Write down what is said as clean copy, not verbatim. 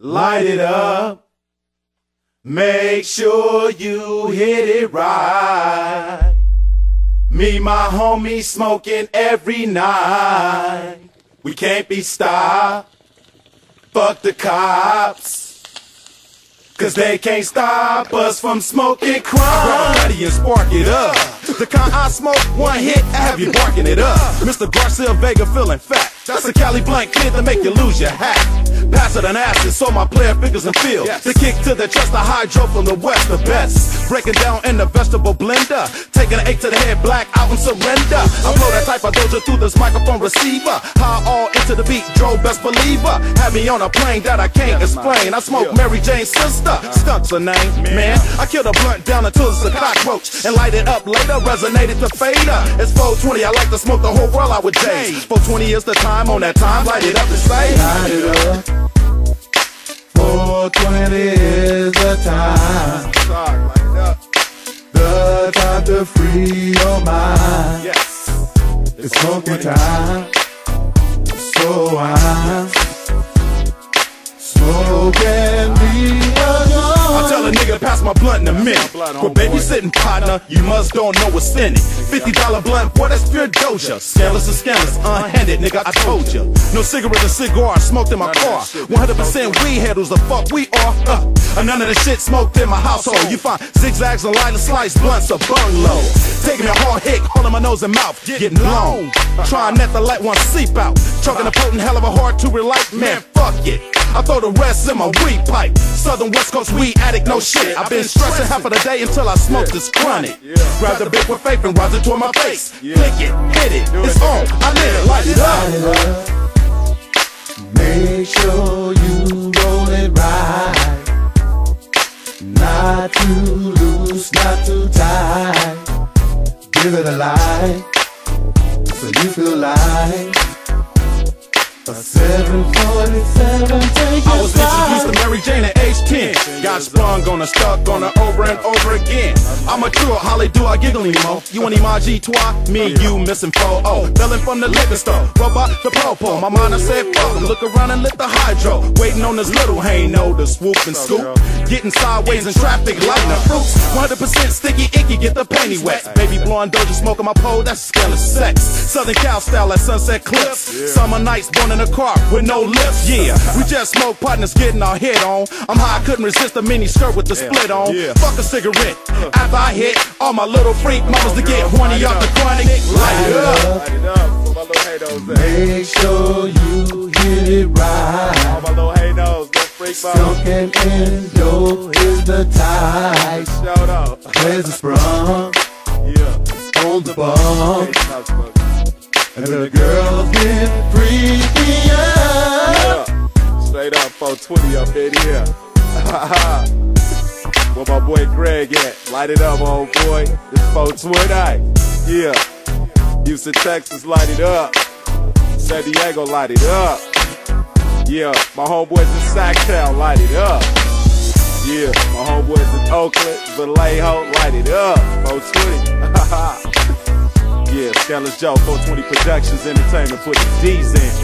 light it up. Make sure you hit it right. Me, my homies smoking every night. We can't be stopped. Fuck the cops, 'cause they can't stop us from smoking crime. Grab a nutty and spark it up. The kind I smoke, one hit, I have you barking it up. Mr. Garcia Vega feeling fat. That's a Cali Blanc kid to make you lose your hat. Pass it an acid so my player figures and feel. The kick to the chest, the hydro from the west, the best. Breaking down in the vegetable blender. Taking an 8 to the head, black out and surrender. I blow that type of doja through this microphone receiver. High all into the beat, drove best believer. Had me on a plane that I can't explain. I smoke Mary Jane's sister, Stunt's her name. Man, I killed a blunt down until it's a cockroach. And light it up later, resonated to fader. It's 420, I like to smoke the whole world out with J's. 420 is the time, on that time, light it up and say, light it up. 420 is the time. The time to free your mind. It's smoking time. So I'm smoking me alone. I tell a nigga pass my blunt in a minute. Quit babysitting, partner, you must don't know what's in it. $50 blunt, boy, that's pure doja. Scandalous and scandalous, unhanded, nigga, I told ya. No cigarette or cigar, smoked in my car. 100% weed head who's the fuck we are. And none of the shit smoked in my household. You find zigzags and line of slice blunts a bungalow. Taking a hard hit, holding my nose and mouth, getting blown. Trying not to let one seep out. Trucking a potent hell of a hard to relight, man, fuck it. I throw the rest in my weed pipe. Southern West Coast weed addict, no shit. I've been stressing half of the day until I smoke this chronic. Grab the big with faith and rise it toward my face. Flick it, hit it, it's on, I lit it, light it up. Make sure you roll it right. Not too loose, not too tight. Give it a light, so you feel like a 747. I was introduced to Mary Jane at age 10. Got sprung on her, stuck on her over and over again. I'm a true Holly, do I giggle anymore? You an emoji toi? Me, you missing 4-0. Fellin' from the liquor store, robot the popo. My mind I said fuck 'em, look around and lit the hydro. Waiting on this little Haino to swoop and scoop. Getting sideways in traffic, lighting the fruits. 100% sticky, icky, get the panty wet. Baby blowing doja, smoking my pole, that's a scandalous sex. Southern Cal style at Sunset Clips. Summer nights, born in a car with no lips. Yeah, we just smoke partners getting our head on. I'm high, I couldn't resist a mini skirt with the split on. Fuck a cigarette. After I hit all my little freak mamas to get horny off the chronic. Light it up. Make sure you hit it right. All my little hey nose, don't freak Smoking in dough is the type. Shout out. There's a sprung on the bum. And the girls get freaky out. Straight up 420 up in here. Where my boy Greg at? Light it up, old boy. It's 420. Yeah. Houston, Texas, light it up. San Diego, light it up. Yeah. My homeboys in Sacktown, light it up. Yeah. My homeboys in Oakland, Vallejo, light it up. 420. Yeah, Scandalous Joe, 420 Productions Entertainment, put the D's in.